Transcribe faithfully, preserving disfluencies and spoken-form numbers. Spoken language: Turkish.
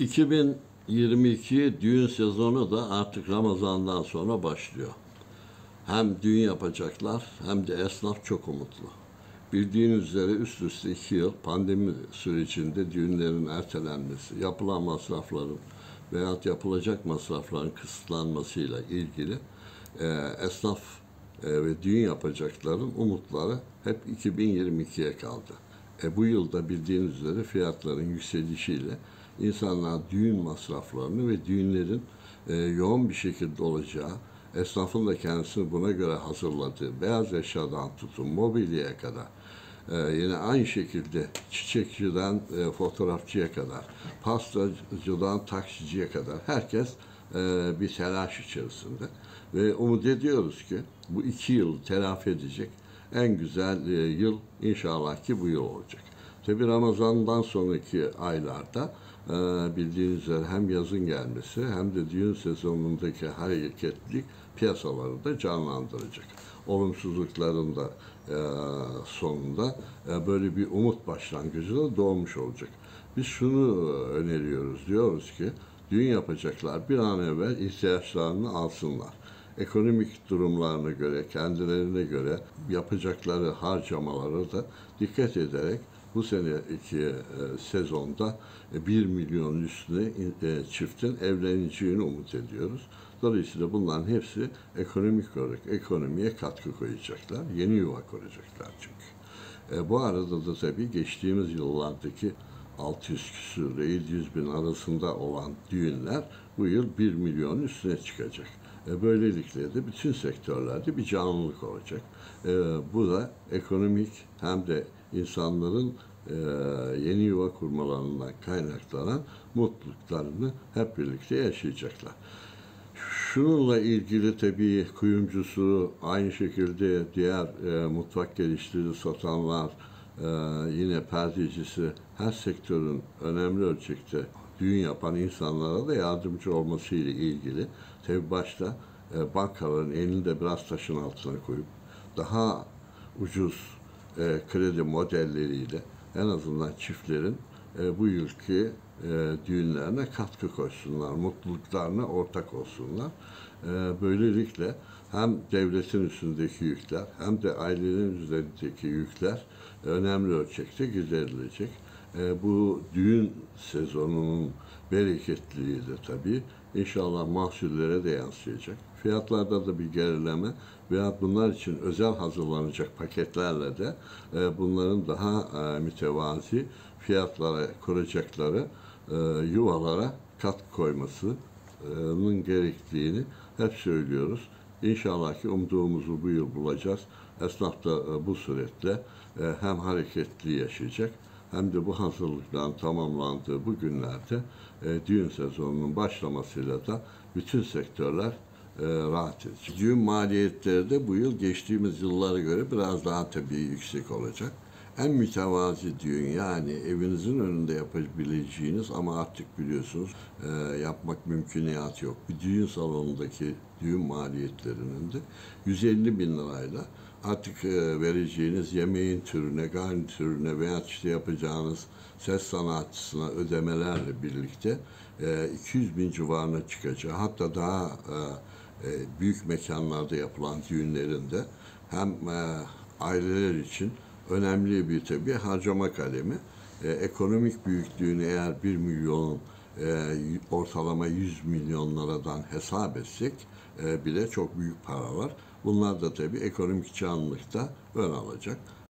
iki bin yirmi iki düğün sezonu da artık Ramazan'dan sonra başlıyor. Hem düğün yapacaklar hem de esnaf çok umutlu. Bildiğiniz üzere üst üste iki yıl pandemi sürecinde düğünlerin ertelenmesi, yapılan masrafların veyahut yapılacak masrafların kısıtlanmasıyla ilgili e, esnaf e, ve düğün yapacakların umutları hep iki bin yirmi ikiye kaldı. E, bu yılda bildiğiniz üzere fiyatların yükselişiyle insanlar düğün masraflarını ve düğünlerin e, yoğun bir şekilde olacağı, esnafın da kendisini buna göre hazırladığı, beyaz eşyadan tutun mobilyaya kadar, e, yine aynı şekilde çiçekçiden e, fotoğrafçıya kadar, pastacıdan taksiciye kadar herkes e, bir telaş içerisinde. Ve umut ediyoruz ki bu iki yıl telafi edecek en güzel e, yıl inşallah ki bu yıl olacak. Tabi Ramazan'dan sonraki aylarda e, bildiğiniz üzere hem yazın gelmesi hem de düğün sezonundaki hareketlilik piyasaları da canlandıracak. Olumsuzlukların da e, sonunda e, böyle bir umut başlangıcı da doğmuş olacak. Biz şunu öneriyoruz, diyoruz ki düğün yapacaklar bir an evvel ihtiyaçlarını alsınlar. Ekonomik durumlarına göre, kendilerine göre yapacakları harcamaları da dikkat ederek bu seneki e, sezonda e, bir milyon üstüne e, çiftin evleneceğini umut ediyoruz. Dolayısıyla bunların hepsi ekonomik olarak ekonomiye katkı koyacaklar. Yeni yuva kuracaklar çünkü. E, bu arada da tabii geçtiğimiz yıllardaki altı yüz küsur ile yedi yüz bin arasında olan düğünler bu yıl bir milyonun üstüne çıkacak. E, böylelikle de bütün sektörlerde bir canlılık olacak. E, bu da ekonomik hem de insanların e, yeni yuva kurmalarından kaynaklanan mutluluklarını hep birlikte yaşayacaklar. Şununla ilgili tabii kuyumcusu, aynı şekilde diğer e, mutfak geliştirici satanlar, e, yine perdecisi, her sektörün önemli ölçekte düğün yapan insanlara da yardımcı olması ile ilgili tabii başta e, bankaların elini de biraz taşın altına koyup daha ucuz e, kredi modelleriyle en azından çiftlerin e, bu yılki e, düğünlerine katkı koysunlar, mutluluklarına ortak olsunlar. E, böylelikle hem devletin üstündeki yükler hem de ailenin üzerindeki yükler önemli ölçekte giderilecek. E, bu düğün sezonunun bereketliliği de tabii inşallah mahsullere de yansıyacak. Fiyatlarda da bir gerileme veya bunlar için özel hazırlanacak paketlerle de e, bunların daha e, mütevazi fiyatlara kuracakları e, yuvalara katkı koymasının gerektiğini hep söylüyoruz. İnşallah ki umduğumuzu bu yıl bulacağız. Esnaf da e, bu suretle e, hem hareketli yaşayacak hem de bu hazırlıkların tamamlandığı bu günlerde e, düğün sezonunun başlamasıyla da bütün sektörler e, rahat edecek. Düğün maliyetleri de bu yıl geçtiğimiz yıllara göre biraz daha tabii yüksek olacak. En mütevazi düğün, yani evinizin önünde yapabileceğiniz ama artık biliyorsunuz e, yapmak mümkünatı yok. Bir düğün salonundaki düğün maliyetlerinin de yüz elli bin lirayla artık e, vereceğiniz yemeğin türüne, garnitürüne veya işte yapacağınız ses sanatçısına ödemelerle birlikte e, iki yüz bin civarına çıkacağı, hatta daha e, e, büyük mekanlarda yapılan düğünlerinde hem e, aileler için önemli bir tabii harcama kalemi. E, ekonomik büyüklüğünü eğer bir milyon e, ortalama yüz milyon liradan hesap etsek e, bile çok büyük paralar. Bunlar da tabii ekonomik canlılıkta ön alacak.